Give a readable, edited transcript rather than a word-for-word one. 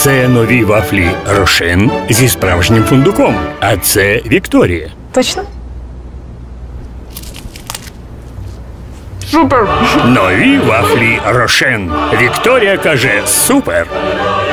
Це нові вафлі Рошен зі справжнім фундуком. А це Вікторія. Точно? Супер! Нові вафлі Рошен. Вікторія каже супер.